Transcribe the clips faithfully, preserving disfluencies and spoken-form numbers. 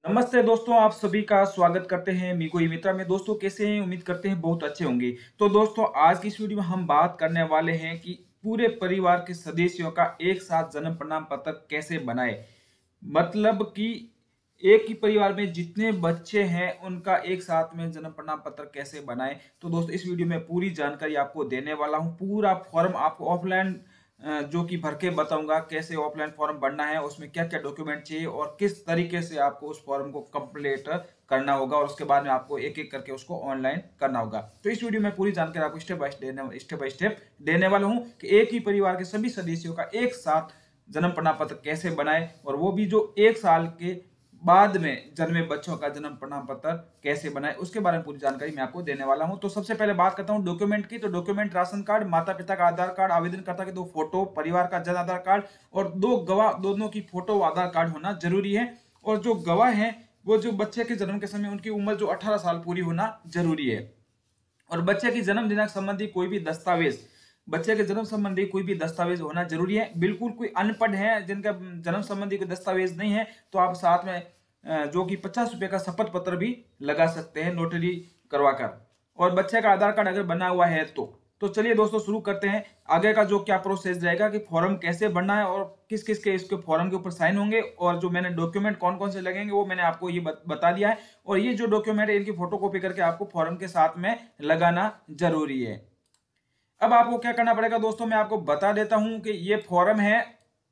नमस्ते दोस्तों, आप सभी का स्वागत करते हैं मीको ई मित्रा में। दोस्तों कैसे हैं? उम्मीद करते हैं बहुत अच्छे होंगे। तो दोस्तों आज की इस वीडियो में हम बात करने वाले हैं कि पूरे परिवार के सदस्यों का एक साथ जन्म प्रमाण पत्र कैसे बनाएं। मतलब कि एक ही परिवार में जितने बच्चे हैं उनका एक साथ में जन्म प्रमाण पत्र कैसे बनाएं। तो दोस्तों इस वीडियो में पूरी जानकारी आपको देने वाला हूं। पूरा फॉर्म आपको ऑफलाइन जो कि भर के बताऊंगा कैसे ऑफलाइन फॉर्म भरना है, उसमें क्या क्या डॉक्यूमेंट चाहिए और किस तरीके से आपको उस फॉर्म को कंप्लीट करना होगा और उसके बाद में आपको एक एक करके उसको ऑनलाइन करना होगा। तो इस वीडियो में पूरी जानकारी आपको step by step step by step देने वाला हूं कि एक ही परिवार के सभी सदस्यों का एक साथ जन्म प्रमाण पत्र कैसे बनाए और वो भी जो एक साल के बाद में जन्मे बच्चों का जन्म प्रमाण पत्र कैसे बनाए, उसके बारे में पूरी जानकारी मैं आपको देने वाला हूं। तो सबसे पहले बात करता हूं डॉक्यूमेंट की। तो डॉक्यूमेंट राशन कार्ड, माता पिता का आधार कार्ड, आवेदनकर्ता के दो फोटो, परिवार का जन आधार कार्ड और दो गवाह, दोनों की फोटो आधार कार्ड होना जरूरी है। और जो गवाह है वो जो बच्चे के जन्म के समय उनकी उम्र जो अठारह साल पूरी होना जरूरी है। और बच्चे की जन्म दिनांक संबंधी कोई भी दस्तावेज, बच्चे के जन्म संबंधी कोई भी दस्तावेज होना जरूरी है। बिल्कुल कोई अनपढ़ है जिनका जन्म संबंधी कोई दस्तावेज नहीं है तो आप साथ में जो कि पचास रुपए का शपथ पत्र भी लगा सकते हैं नोटरी करवाकर। और बच्चे का आधार कार्ड अगर बना हुआ है तो तो चलिए दोस्तों शुरू करते हैं। आगे का जो क्या प्रोसेस रहेगा कि फॉर्म कैसे भरना है और किस किस के इसके फॉर्म के ऊपर साइन होंगे और जो मैंने डॉक्यूमेंट कौन कौन से लगेंगे वो मैंने आपको ये बता दिया है। और ये जो डॉक्यूमेंट है इनकी फोटो कॉपी करके आपको फॉर्म के साथ में लगाना जरूरी है। अब आपको क्या करना पड़ेगा दोस्तों, मैं आपको बता देता हूं कि ये फॉर्म है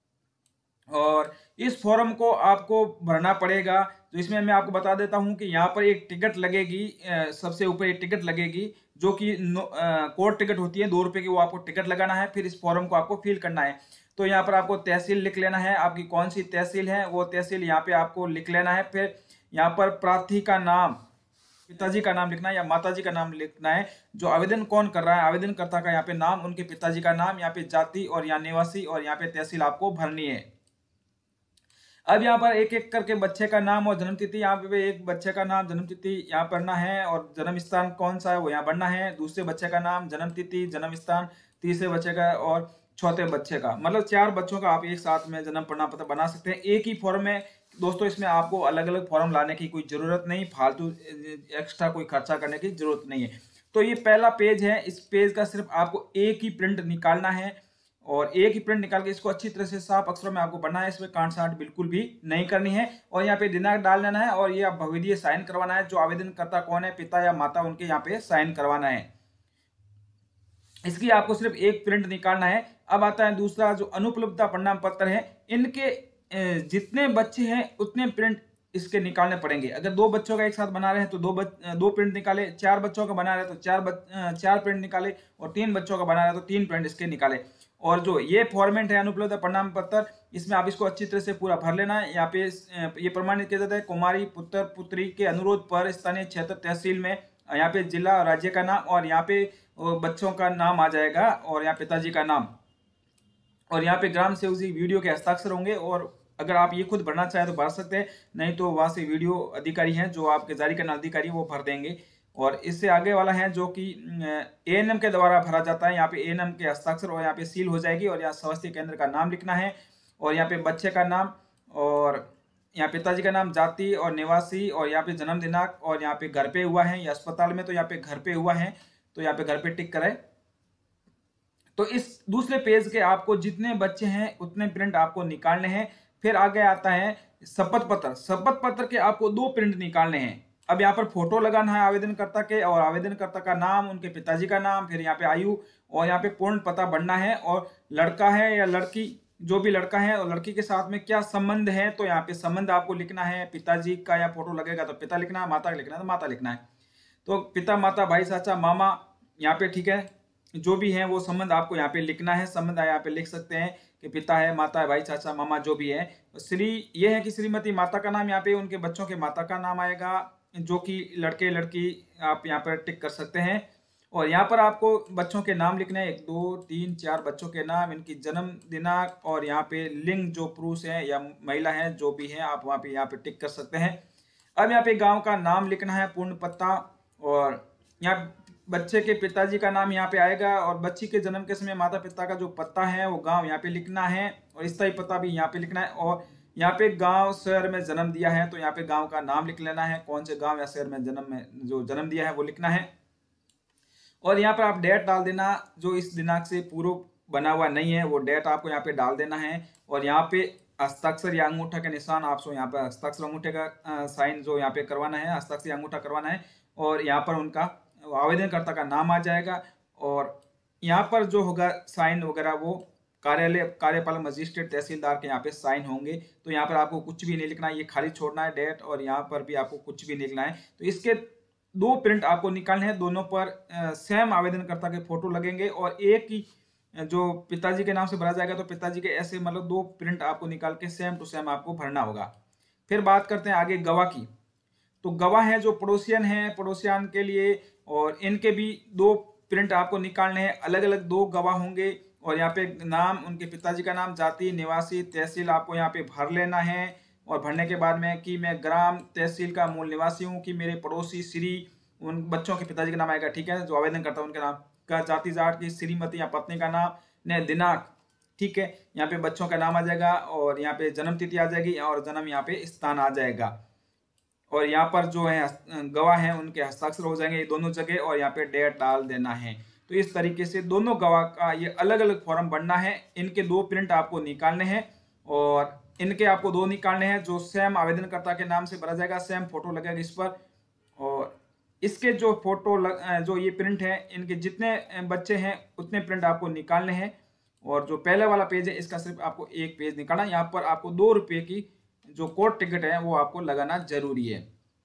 और इस फॉर्म को आपको भरना पड़ेगा। तो इसमें मैं आपको बता देता हूं कि यहाँ पर एक टिकट लगेगी, सबसे ऊपर एक टिकट लगेगी जो कि कोर्ट टिकट होती है दो रुपए की, वो आपको टिकट लगाना है। फिर इस फॉर्म को आपको फिल करना है। तो यहाँ पर आपको तहसील लिख लेना है, आपकी कौन सी तहसील है वो तहसील यहाँ पे आपको लिख लेना है। फिर यहाँ पर प्रार्थी का नाम, पिताजी का नाम लिखना है या माताजी का नाम लिखना है। जो आवेदन कौन कर रहा है, आवेदनकर्ता का यहाँ पे नाम, उनके पिताजी का नाम, यहाँ पे जाति और यहाँ निवासी और यहाँ पे तहसील आपको भरनी है। अब यहाँ पर एक एक करके बच्चे का नाम और जन्म तिथि, यहाँ पे एक बच्चे का नाम जन्म तिथि यहाँ पढ़ना है और जन्म स्थान कौन सा है वो यहाँ पढ़ना है। दूसरे बच्चे का नाम, जन्म तिथि, जन्म स्थान, तीसरे बच्चे का और चौथे बच्चे का, मतलब चार बच्चों का आप एक साथ में जन्म प्रमाण पत्र बना सकते हैं एक ही फॉर्म में। दोस्तों इसमें आपको अलग अलग फॉर्म लाने की कोई जरूरत नहीं, फालतू एक्स्ट्रा कोई खर्चा करने की जरूरत नहीं है। तो ये पहला पेज है, इस पेज का सिर्फ आपको एक ही प्रिंट निकालना है और एक ही प्रिंट निकाल के इसको अच्छी तरह से साफ अक्षरों में आपको बनना है। इसमें काट छांट बिल्कुल भी नहीं करनी है। और यहाँ पे दिनांक डाल देना है और ये आप भविदीय साइन करवाना है। जो आवेदनकर्ता कौन है, पिता या माता, उनके यहाँ पे साइन करवाना है। इसकी आपको सिर्फ एक प्रिंट निकालना है। अब आता है दूसरा जो अनुपलब्धता प्रमाण पत्र है, इनके जितने बच्चे हैं उतने प्रिंट इसके निकालने पड़ेंगे। अगर दो बच्चों का एक साथ बना रहे हैं तो दो बच, दो प्रिंट निकाले, चार बच्चों का बना रहे हैं तो चार बच, चार प्रिंट निकाले और तीन बच्चों का बना रहे हैं तो तीन प्रिंट इसके निकाले। और जो ये फॉर्मेट है अनुपलब्ध प्रमाण पत्र, इसमें आप इसको अच्छी तरह से पूरा भर लेना है। यहाँ पे ये प्रमाणित किया जाता है कुमारी पुत्र पुत्री के अनुरोध पर स्थानीय क्षेत्र तहसील में, यहाँ पे जिला और राज्य का नाम और यहाँ पे बच्चों का नाम आ जाएगा और यहाँ पिताजी का नाम और यहाँ पे ग्राम सेवक जी वीडियो के हस्ताक्षर होंगे। और अगर आप ये खुद भरना चाहें तो भर सकते हैं, नहीं तो वहां से वीडियो अधिकारी हैं जो आपके जारी करने अधिकारी वो भर देंगे। और इससे आगे वाला है जो कि एएनएम के द्वारा भरा जाता है, यहाँ पे एएनएम के हस्ताक्षर और यहाँ पे सील हो जाएगी और यहाँ स्वास्थ्य केंद्र का नाम लिखना है और यहाँ पे बच्चे का नाम और यहाँ पिताजी का नाम, जाति और निवासी और यहाँ पे जन्म दिनांक और यहाँ पे घर पे हुआ है या अस्पताल में तो यहाँ पे घर पे हुआ है तो यहाँ पे घर पे टिक कराए। तो इस दूसरे पेज के आपको जितने बच्चे हैं उतने प्रिंट आपको निकालने हैं। फिर आगे आता है शपथ पत्र। शपथ पत्र के आपको दो प्रिंट निकालने हैं। अब यहाँ पर फोटो लगाना है आवेदनकर्ता के और आवेदनकर्ता का नाम, उनके पिताजी का नाम, फिर यहाँ पे आयु और यहाँ पे पूर्ण पता भरना है। और लड़का है या लड़की, जो भी लड़का है और लड़की के साथ में क्या संबंध है तो यहाँ पे संबंध आपको लिखना है। पिताजी का या फोटो लगेगा तो पिता लिखना है, माता का लिखना है तो माता लिखना है। तो पिता, माता, भाई, चाचा, मामा यहाँ पे ठीक है, जो भी है वो संबंध आपको यहाँ पे लिखना है। संबंध यहाँ पे लिख सकते हैं कि पिता है, माता है, भाई, चाचा, मामा जो भी है। श्री ये है कि श्रीमती, माता का नाम, यहाँ पे उनके बच्चों के माता का नाम आएगा, जो कि लड़के लड़की आप यहाँ पर टिक कर सकते हैं। और यहाँ पर आपको बच्चों के नाम लिखने हैं, एक दो तीन चार बच्चों के नाम, इनकी जन्म दिनांक और यहाँ पे लिंग, जो पुरुष है या महिला है जो भी है आप वहाँ पे यहाँ पे टिक कर सकते हैं। अब यहाँ पे गाँव का नाम लिखना है, पूर्ण पता, और यहाँ बच्चे के पिताजी का नाम यहाँ पे आएगा और बच्ची के जन्म के समय माता पिता का जो पता है वो गांव यहाँ पे लिखना है और स्थायी पता भी यहाँ पे लिखना है। और यहाँ पे गांव शहर में जन्म दिया है तो यहाँ पे गांव का नाम लिख लेना है, कौन से गांव या शहर में जन्म में जो जन्म दिया है वो लिखना है। और यहाँ पर आप डेट डाल देना, जो इस दिनांक से पूर्व बना हुआ नहीं है वो डेट आपको यहाँ पे डाल देना है। और यहाँ पे हस्ताक्षर या अंगूठा के निशान आपको यहाँ पे हस्ताक्षर अंगूठे का साइन जो यहाँ पे करवाना है, हस्ताक्षर या अंगूठा करवाना है। और यहाँ पर उनका आवेदनकर्ता का नाम आ जाएगा और यहाँ पर जो होगा साइन वगैरह वो कार्यालय कार्यपालक मजिस्ट्रेट तहसीलदार के यहाँ पे साइन होंगे। तो यहाँ पर आपको कुछ भी नहीं लिखना है, ये खाली छोड़ना है डेट, और यहाँ पर भी आपको कुछ भी नहीं लिखना है। तो इसके दो प्रिंट आपको निकालने हैं, दोनों पर सेम आवेदनकर्ता के फोटो लगेंगे और एक ही जो पिताजी के नाम से भरा जाएगा तो पिताजी के ऐसे मतलब दो प्रिंट आपको निकाल के सेम टू सेम आपको भरना होगा। फिर बात करते हैं आगे गवाह की। तो गवाह है जो पड़ोसियन है, पड़ोसियन के लिए, और इनके भी दो प्रिंट आपको निकालने हैं, अलग अलग दो गवाह होंगे। और यहाँ पे नाम, उनके पिताजी का नाम, जाति, निवासी, तहसील आपको यहाँ पे भर लेना है। और भरने के बाद में कि मैं ग्राम तहसील का मूल निवासी हूँ, कि मेरे पड़ोसी श्री, उन बच्चों के पिताजी का नाम आएगा, ठीक है, जो आवेदन करता है उनके नाम का, जाति जाट की, श्रीमती या पत्नी का नाम, ने दिनांक, ठीक है, यहाँ पे बच्चों का नाम आ जाएगा और यहाँ पे जन्म तिथि आ जाएगी और जन्म यहाँ पे स्थान आ जाएगा। और यहाँ पर जो है गवाह हैं उनके हस्ताक्षर हो जाएंगे दोनों जगह, और यहाँ पे डेट डाल देना है। तो इस तरीके से दोनों गवाह का ये अलग अलग फॉर्म बनना है। इनके दो प्रिंट आपको निकालने हैं और इनके आपको दो निकालने हैं, जो सेम आवेदनकर्ता के नाम से भरा जाएगा, सेम फोटो लगेगा इस पर। और इसके जो फोटो लग, जो ये प्रिंट है, इनके जितने बच्चे हैं उतने प्रिंट आपको निकालने हैं। और जो पहले वाला पेज है इसका सिर्फ आपको एक पेज निकालना है। यहाँ पर आपको दो रुपये की जो कोर्ट टिकट है वो आपको लगाना जरूरी है।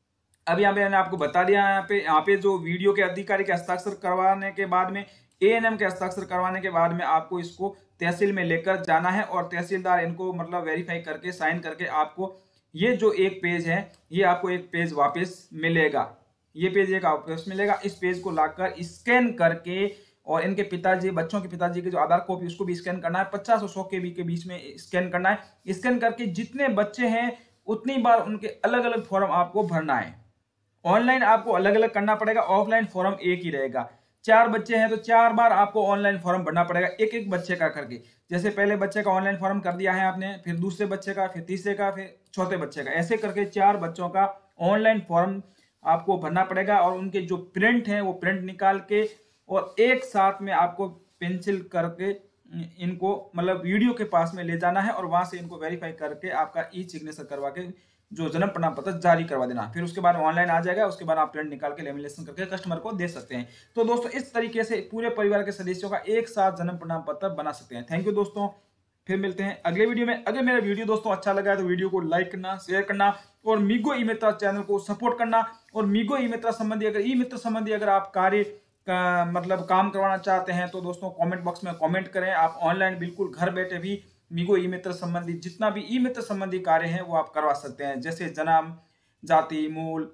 अब यहाँ पे मैंने आपको बता दिया, यहाँ पे यहाँ पे जो वीडियो के अधिकारी के हस्ताक्षर करवाने के बाद में, ए एन एम के हस्ताक्षर करवाने के बाद में आपको इसको तहसील में लेकर जाना है और तहसीलदार इनको मतलब वेरीफाई करके साइन करके आपको ये जो एक पेज है ये आपको एक पेज वापस मिलेगा। ये पेज एक वापस मिलेगा। इस पेज को लाकर स्कैन करके, और इनके पिताजी, बच्चों के पिताजी के जो आधार कॉपी उसको भी स्कैन करना है, पचास और सौ के बी के बीच में स्कैन करना है। स्कैन करके जितने बच्चे हैं उतनी बार उनके अलग अलग फॉर्म आपको भरना है। ऑनलाइन आपको अलग अलग करना पड़ेगा, ऑफलाइन फॉर्म एक ही रहेगा। चार बच्चे हैं तो चार बार आपको ऑनलाइन फॉर्म भरना पड़ेगा, एक एक बच्चे का करके। जैसे पहले बच्चे का ऑनलाइन फॉर्म कर दिया है आपने, फिर दूसरे बच्चे का, फिर तीसरे का, फिर चौथे बच्चे का, ऐसे करके चार बच्चों का ऑनलाइन फॉर्म आपको भरना पड़ेगा। और उनके जो प्रिंट है वो प्रिंट निकाल के और एक साथ में आपको पेंसिल करके इनको मतलब वीडियो के पास में ले जाना है और वहां से इनको वेरीफाई करके आपका ई सिग्नेचर करवा के जो जन्म प्रमाण पत्र जारी करवा देना। फिर उसके बाद ऑनलाइन आ जाएगा, उसके बाद आप प्रिंट निकाल के लेमिनेशन करके कस्टमर को दे सकते हैं। तो दोस्तों इस तरीके से पूरे परिवार के सदस्यों का एक साथ जन्म प्रमाण पत्र बना सकते हैं। थैंक यू दोस्तों, फिर मिलते हैं अगले वीडियो में। अगर मेरा वीडियो दोस्तों अच्छा लगा है तो वीडियो को लाइक करना, शेयर करना और मीगो ई मित्रा चैनल को सपोर्ट करना। और मीगो ई मित्रा संबंधी अगर ई मित्र संबंधी अगर आप कार्य का मतलब काम करवाना चाहते हैं तो दोस्तों कमेंट बॉक्स में कमेंट करें। आप ऑनलाइन बिल्कुल घर बैठे भी मीगो ई मित्र संबंधी जितना भी ई मित्र संबंधी कार्य है वो आप करवा सकते हैं, जैसे जन्म, जाति, मूल,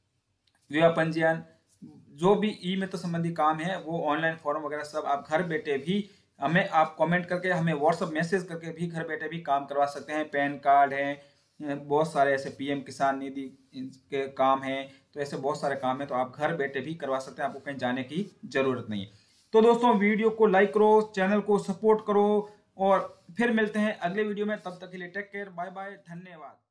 विवाह पंजीयन, जो भी ई मित्र संबंधी काम है वो ऑनलाइन फॉर्म वगैरह सब आप घर बैठे भी हमें आप कमेंट करके, हमें व्हाट्सएप मैसेज करके भी घर बैठे भी काम करवा सकते हैं। पैन कार्ड है, बहुत सारे ऐसे पीएम किसान निधि के काम हैं, तो ऐसे बहुत सारे काम हैं तो आप घर बैठे भी करवा सकते हैं, आपको कहीं जाने की जरूरत नहीं है। तो दोस्तों वीडियो को लाइक करो, चैनल को सपोर्ट करो और फिर मिलते हैं अगले वीडियो में। तब तक के लिए टेक केयर, बाय बाय, धन्यवाद।